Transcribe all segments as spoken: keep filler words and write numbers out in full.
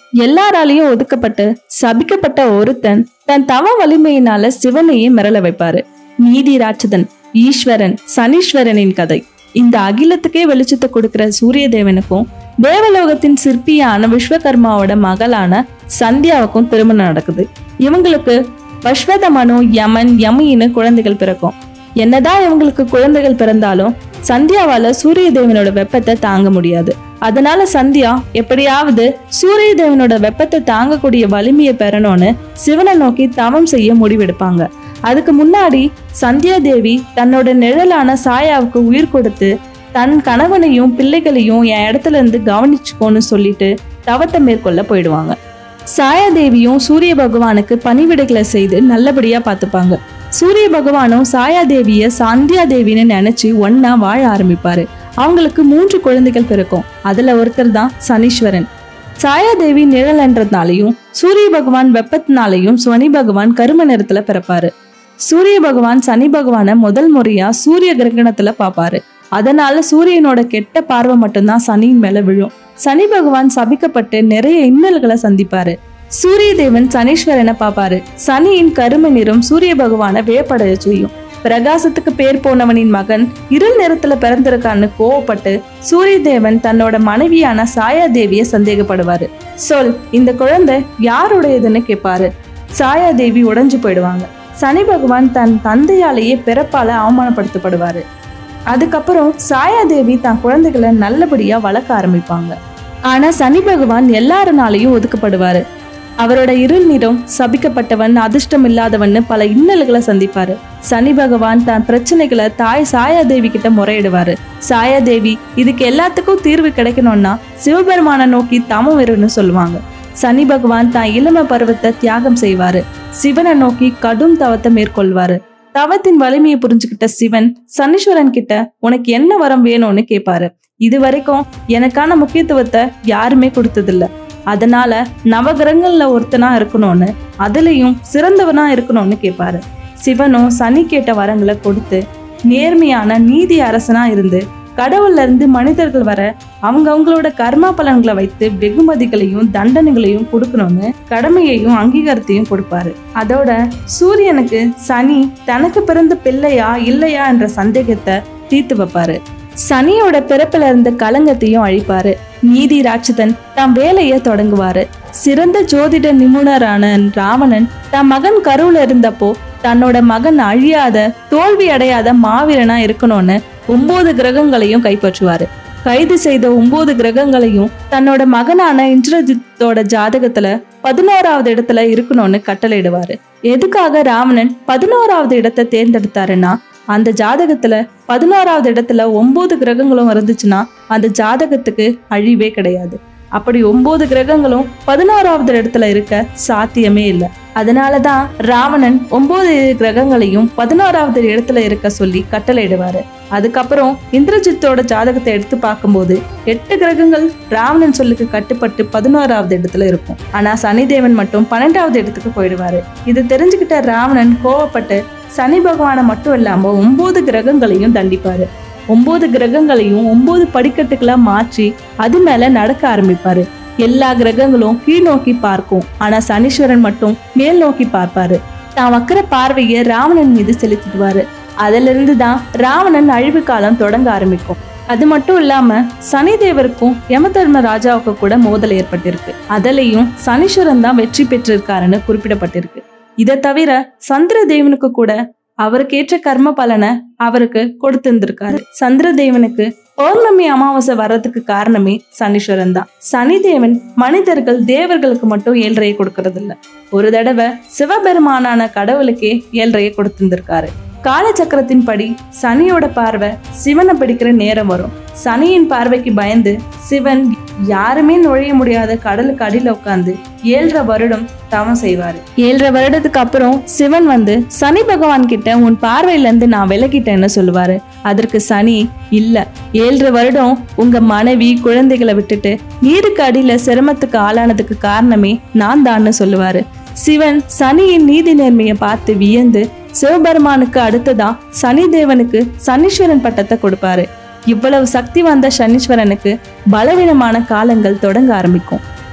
எல்லாராலையும் ஒதுக்கப்பட்டு சபிக்கப்பட்ட ஒருத்தன் தன் தவ வலிமையினால சிவனையே மிரள வைப்பாரு. நீதி ராட்சதன், ஈஸ்வரன், சனீஸ்வரனின் கதை. இந்த அகிலத்துக்கே வெளிச்சத்தை கொடுக்கிற சூரிய தேவனுக்கும் தேவலோகத்தின் சிற்பியான விஸ்வகர்மாவோட மகளான சந்தியாவுக்கும் திருமணம் நடக்குது. இவங்களுக்கு பஸ்வதமனு, யமன், யமின்னு குழந்தைகள் பிறக்கும். என்னதான் இவங்களுக்கு குழந்தைகள் பிறந்தாலும் சந்தியாவால சூரிய தேவனோட வெப்பத்தை தாங்க முடியாது. அதனால சந்தியா எப்படியாவது சூரிய தேவனோட வெப்பத்தை தாங்கக்கூடிய வலிமையை பெறணும்னு சிவனை நோக்கி தவம் செய்ய முடிவெடுப்பாங்க. அதுக்கு முன்னாடி சந்தியா தேவி தன்னோட நிழலான சாயாவுக்கு உயிர் கொடுத்து தன் கணவனையும் பிள்ளைகளையும் என் இடத்துல இருந்து கவனிச்சுக்கோன்னு சொல்லிட்டு தவத்தை மேற்கொள்ள போயிடுவாங்க. சாயாதேவியும் சூரிய பகவானுக்கு பணிவிடைகளை செய்து நல்லபடியா பார்த்துப்பாங்க. சூரிய பகவானும் சாயாதேவிய சந்தியா தேவின்னு நினைச்சு ஒன்னா வாழ ஆரம்பிப்பாரு. அவங்களுக்கு மூன்று குழந்தைகள் பிறக்கும். அதுல ஒருத்தர் தான் சனீஸ்வரன். சாயாதேவி நிழல்ன்றதுனாலையும் சூரிய பகவான் வெப்பத்தினாலையும் சனி பகவான் கரும நிறத்துல பிறப்பாரு. சூரிய பகவான் சனி பகவான முதல் முறையா சூரிய கிரகணத்துல பாப்பாரு. அதனால சூரியனோட கெட்ட பார்வை மட்டும்தான் சனியின் மேல விழும். சனி பகவான் சபிக்கப்பட்டு நிறைய இன்னல்களை சந்திப்பாரு. சூரிய தேவன் சனீஸ்வரனை பாப்பாரு. சனியின் கரும நிறம் சூரிய பகவான வியப்படைய செய்யும். பிரகாசத்துக்கு பேர் போனவனின் மகன் இருள் நிறத்துல பிறந்திருக்கான்னு கோவப்பட்டு சூரிய தேவன் தன்னோட மனைவியான சாயாதேவிய சந்தேகப்படுவாரு. சொல், இந்த குழந்தை யாருடையதுன்னு கேட்பாரு. சாயாதேவி உடைஞ்சு போயிடுவாங்க. சனி பகவான் தன் தந்தையாலேயே பிறப்பால அவமானப்படுத்தப்படுவாரு. அதுக்கப்புறம் சாயாதேவி தன் குழந்தைகளை நல்லபடியா வளர்க்க ஆரம்பிப்பாங்க. ஆனா சனி பகவான் எல்லாருனாலையும் ஒதுக்கப்படுவாரு. அவரோட இருள் நிறம் சபிக்கப்பட்டவன், அதிர்ஷ்டம் இல்லாதவன்னு பல இன்னல்களை சந்திப்பாரு. சனி பகவான் தன் பிரச்சனைகளை தாய் சாயாதேவி கிட்ட முறையிடுவாரு. சாயாதேவி இதுக்கு எல்லாத்துக்கும் தீர்வு கிடைக்கணும்னா சிவபெருமான நோக்கி தமம் இருன்னு சொல்லுவாங்க. சனி பகவான் தான் இளம பருவத்தை தியாகம் செய்வாரு. சிவனை நோக்கி கடும் தவத்தை மேற்கொள்வாரு. தவத்தின் வலிமையை புரிஞ்சுக்கிட்ட சிவன் சனீஸ்வரன் கிட்ட உனக்கு என்ன வரம் வேணும்னு கேட்பாரு. இது வரைக்கும் எனக்கான முக்கியத்துவத்தை யாருமே கொடுத்ததில்ல. அதனால நவகிரகங்கள்ல ஒருத்தனா இருக்கணும்னு, அதுலயும் சிறந்தவனா இருக்கணும்னு கேட்பாரு. சிவனும் சனி கேட்ட வரங்களை கொடுத்து நேர்மையான நீதி அரசனா இருந்து கடவுள்ல இருந்து மனிதர்கள் வர அவங்க அவங்களோட கர்மா பலன்களை வைத்து வெகுமதிகளையும் தண்டனைகளையும் கொடுக்கணும்னு கடமையையும் அங்கீகாரத்தையும் கொடுப்பாரு. அதோட சூரியனுக்கு சனி தனக்கு பிறந்த பிள்ளையா இல்லையா என்ற சந்தேகத்தை தீர்த்து வைப்பாரு. சனியோட பிறப்புல இருந்த கலங்கத்தையும் அழிப்பாரு. நீதி ராட்சதன் தன் வேலையை தொடங்குவாரு. சிறந்த ஜோதிட நிபுணரான ராவணன் தன் மகன் கருவுல இருந்தப்போ தன்னோட மகன் அழியாத தோல்வி அடையாத மாவீரனா இருக்கணும்னு ஒன்பது கிரகங்களையும் கைப்பற்றுவாரு. கைது செய்த ஒன்பது கிரகங்களையும் தன்னோட மகனான இந்திரஜித்தோட ஜாதகத்துல பதினோராவது இடத்துல இருக்கணும்னு கட்டளையிடுவாரு. எதுக்காக ராவணன் பதினோராவது இடத்தை தேர்ந்தெடுத்தாருன்னா, அந்த ஜாதகத்துல பதினோராவது இடத்துல ஒன்பது கிரகங்களும் இருந்துச்சுன்னா அந்த ஜாதகத்துக்கு அழிவே கிடையாது. அப்படி ஒன்பது கிரகங்களும் பதினோராவது இடத்துல இருக்க சாத்தியமே இல்லை. அதனாலதான் ராவணன் ஒன்பது கிரகங்களையும் பதினோராவது இடத்துல இருக்க சொல்லி கட்டளையிடுவாரு. அதுக்கப்புறம் இந்திரஜித்தோட ஜாதகத்தை எடுத்து பார்க்கும்போது எட்டு கிரகங்கள் ராவணன் சொல்லுக்கு கட்டுப்பட்டு பதினோராவது இடத்துல இருக்கும். ஆனா சனிதேவன் மட்டும் பன்னெண்டாவது இடத்துக்கு போயிடுவாரு. இது தெரிஞ்சுக்கிட்ட ராவணன் கோவப்பட்டு சனி பகவானை மட்டும் இல்லாம ஒன்பது கிரகங்களையும் தண்டிப்பாரு. ஒன்பது கிரகங்களையும் ஒன்பது படிக்கட்டுக்களா மாற்றி அது மேல நடக்க ஆரம்பிப்பாரு. எல்லா கிரகங்களும் கீழ் நோக்கி பார்க்கும். ஆனா சனீஸ்வரன் மட்டும் மேல் நோக்கி பார்ப்பாரு. தான் வக்கிற பார்வையை ராவணன் மீது செலுத்திடுவாரு. அதுல இருந்துதான் ராவணன் அழிவு காலம் தொடங்க ஆரம்பிக்கும். அது மட்டும் இல்லாம சனி தேவருக்கும் யம தர்ம ராஜாவுக்கு கூட மோதல் ஏற்பட்டிருக்கு. அதுலயும் சனீஸ்வரன் தான் வெற்றி பெற்றிருக்காருன்னு குறிப்பிடப்பட்டிருக்கு. இதை தவிர சந்திர தேவனுக்கு கூட அவருக்கு ஏற்ற கர்ம பலனை அவருக்கு கொடுத்திருந்திருக்காரு. சந்திர தேவனுக்கு பௌர்ணமி அமாவாசை வர்றதுக்கு காரணமே சனீஸ்வரன் தான். சனி தேவன் மனிதர்கள் தேவர்களுக்கு மட்டும் ஏழ்றையை கொடுக்கறது இல்ல, ஒரு தடவை சிவபெருமானான கடவுளுக்கே ஏழ்றையை கொடுத்திருந்திருக்காரு. காலச்சக்கரத்தின் படி சனியோட பார்வை சிவனை பிடிக்கிற நேரம் வரும். சனியின் பார்வைக்கு பயந்து சிவன் யாருமே நுழைய முடியாத கடலுக்கு அடியில உட்காந்து ஏழரை வருடம் தவம் செய்வாரு. ஏழரை வருடத்துக்கு அப்புறம் சிவன் வந்து சனி பகவான் கிட்ட உன் பார்வையில இருந்து நான் விலகிட்டேன்னு சொல்லுவாரு. அதற்கு சனி, இல்ல, ஏழரை வருடம் உங்க மனைவி குழந்தைகளை விட்டுட்டு நீருக்கு அடியில சிரமத்துக்கு ஆளானதுக்கு காரணமே நான் தான்னு சொல்லுவாரு. சிவன் சனியின் நீதி நேர்மையை பார்த்து வியந்து சிவபெருமானுக்கு அடுத்ததா சனி தேவனுக்கு சனீஸ்வரன் பட்டத்தை கொடுப்பாரு. இவ்வளவு சக்தி வந்த சனீஸ்வரனுக்கு பலவீனமான காலங்கள் தொடங்க ஆரம்பிக்கும்.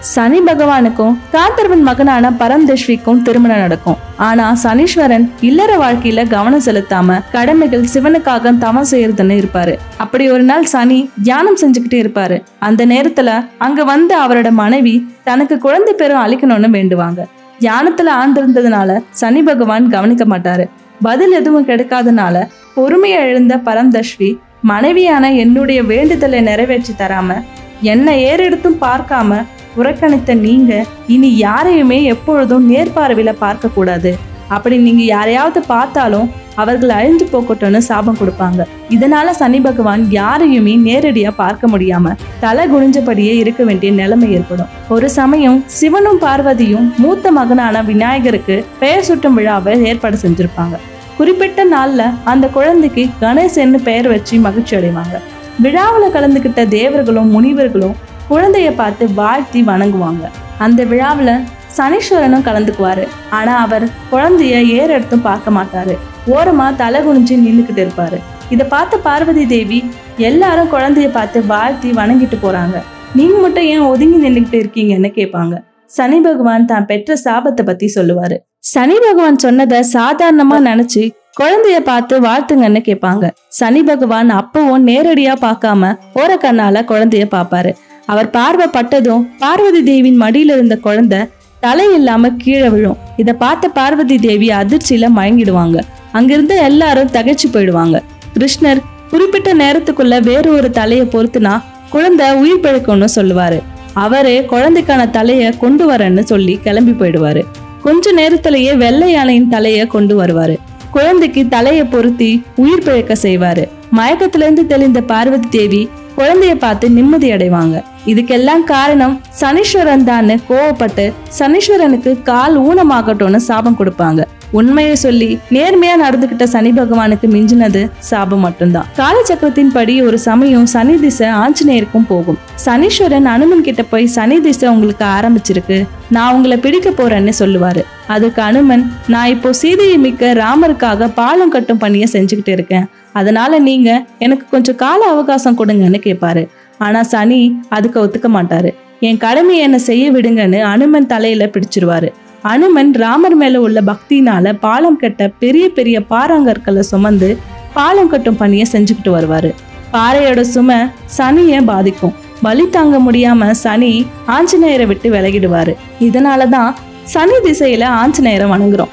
சனி பகவானுக்கும் காந்தர்வன் மகனான பரம்தேஷ்விக்கும் திருமணம் நடக்கும். ஆனா சனீஸ்வரன் இல்லற வாழ்க்கையில கவனம் செலுத்தாம கடமைகள் சிவனுக்காக தவம் செய்யறதுன்னு இருப்பாரு. அப்படி ஒரு நாள் சனி தியானம் செஞ்சுக்கிட்டே இருப்பாரு. அந்த நேரத்துல அங்க வந்து அவரோட மனைவி தனக்கு குழந்தை பேரும் அளிக்கணும்னு வேண்டுவாங்க. தியானத்துல ஆழ்ந்திருந்ததுனால சனி பகவான் கவனிக்க மாட்டாரு. பதில் எதுவும் கிடைக்காதனால பொறுமையை எழுந்த பரம்தேஷ்வி மனைவியான என்னுடைய வேண்டுதலை நிறைவேற்றி தராம என்னை ஏறெடுத்தும் பார்க்காம புறக்கணித்த நீங்க இனி யாரையுமே எப்பொழுதும் நேர்பார்வையில பார்க்க கூடாது. அப்படி நீங்க யாரையாவது பார்த்தாலும் அவர்கள் அழிஞ்சு போக்கட்டும்னு சாபம் கொடுப்பாங்க. இதனால சனி பகவான் யாரையுமே நேரடியா பார்க்க முடியாம தலை குனிஞ்சபடியே இருக்க வேண்டிய நிலைமை ஏற்படும். ஒரு சமயம் சிவனும் பார்வதியும் மூத்த மகனான விநாயகருக்கு பெயர் சூட்டும் விழாவை ஏற்பாடு செஞ்சிருப்பாங்க. குறிப்பிட்ட நாள்ல அந்த குழந்தைக்கு கணேசன்னு பெயர் வச்சு மகிழ்ச்சி அடைவாங்க. விழாவில கலந்துகிட்ட தேவர்களும் முனிவர்களும் குழந்தைய பார்த்து வாழ்த்தி வணங்குவாங்க. அந்த விழாவில சனீஸ்வரனும் கலந்துக்குவாரு. ஆனா அவர் குழந்தைய ஏற எடுத்தும் பார்க்க மாட்டாரு. ஓரமா தலை குனிஞ்சு நின்றுகிட்டு இருப்பாரு. இதை பார்த்த பார்வதி தேவி எல்லாரும் குழந்தைய பார்த்து வாழ்த்தி வணங்கிட்டு போறாங்க. நீங்க மட்டும் ஏன் ஒதுங்கி நின்றுகிட்டு இருக்கீங்கன்னு கேட்பாங்க. சனி பகவான் தான் பெற்ற சாபத்தை பத்தி சொல்லுவாரு. சனி பகவான் சொன்னதை சாதாரணமா நினைச்சு குழந்தைய பார்த்து வாழ்த்துங்கன்னு கேட்பாங்க. சனி பகவான் அப்பவும் நேரடியா பார்க்காம ஓர கண்ணால குழந்தைய பார்ப்பாரு. அவர் பார்வை பட்டதும் பார்வதி தேவியின் மடியில இருந்த குழந்தை தலை இல்லாம கீழே விழும். இதை பார்த்த பார்வதி தேவி அதிர்ச்சியில மயங்கிடுவாங்க. அங்கிருந்து எல்லாரும் தகைச்சு போயிடுவாங்க. கிருஷ்ணர் குறிப்பிட்ட நேரத்துக்குள்ள வேறு ஒரு தலையை பொறுத்துனா குழந்தை உயிர் பிழைக்கும்னு சொல்லுவாரு. அவரே குழந்தைக்கான தலைய கொண்டு வரேன்னு சொல்லி கிளம்பி போயிடுவாரு. கொஞ்ச நேரத்திலேயே வெள்ளை யானையின் தலைய கொண்டு வருவாரு. குழந்தைக்கு தலைய பொருத்தி உயிர் பிழைக்க செய்வாரு. மயக்கத்துல இருந்து தெளிந்த பார்வதி தேவி குழந்தைய பார்த்து நிம்மதி அடைவாங்க. இதுக்கெல்லாம் காரணம் சனீஸ்வரன் தான்னு கோவப்பட்டு சனீஸ்வரனுக்கு கால் ஊனமாகட்டும்னு சாபம் கொடுப்பாங்க. உண்மையை சொல்லி நேர்மையா நடந்துகிட்ட சனி பகவானுக்கு மிஞ்சினது சாபம் மட்டும்தான். காலச்சக்கரத்தின் படி ஒரு சமயம் சனி திசை ஆஞ்சநேயருக்கும் போகும். சனீஸ்வரன் அனுமன் கிட்ட போய் சனி திசை உங்களுக்கு ஆரம்பிச்சிருக்கு, நான் உங்களை பிடிக்க போறேன்னு சொல்லுவாரு. அதுக்கு அனுமன், நான் இப்போ சீதையை மிக்க ராமருக்காக பாலம் கட்டும் பணியை செஞ்சுக்கிட்டு இருக்கேன், அதனால நீங்க எனக்கு கொஞ்சம் கால அவகாசம் கொடுங்கன்னு கேட்பாரு. ஆனா சனி அதுக்கு ஒத்துக்க மாட்டாரு. என் கடமையை என்ன செய்ய விடுங்கன்னு அனுமன் தலையில பிடிச்சிருவாரு. அனுமன் ராமர் மேல உள்ள பக்தினால பாலம் கட்ட பெரிய பெரிய பாறாங்கற்களை சுமந்து பாலம் கட்டும் பணியை செஞ்சுக்கிட்டு வருவாரு. பாறையோட சுமை சனியை பாதிக்கும். வலி தாங்க முடியாம சனி ஆஞ்சநேயரை விட்டு விலகிடுவாரு. இதனாலதான் சனி திசையில ஆஞ்சநேயரை வணங்குறோம்.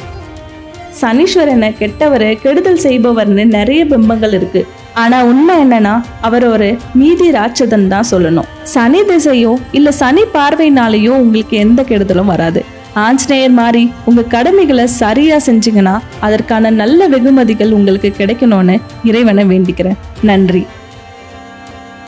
சனீஸ்வரனை கெட்டவரு கெடுதல் செய்பவர்னு நிறைய பிம்பங்கள் இருக்கு. ஆனா உண்மை என்னன்னா அவர் ஒரு நீதி ராட்சதன் தான் சொல்லணும். சனி திசையோ இல்ல சனி பார்வையினாலேயோ உங்களுக்கு எந்த கெடுதலும் வராது. ஆஞ்சநேயர் மாதிரி உங்க கடமைகளை சரியா செஞ்சீங்கன்னா அதற்கான நல்ல வெகுமதிகள் உங்களுக்கு கிடைக்கணும்னு இறைவனை வேண்டிக்கிறேன். நன்றி.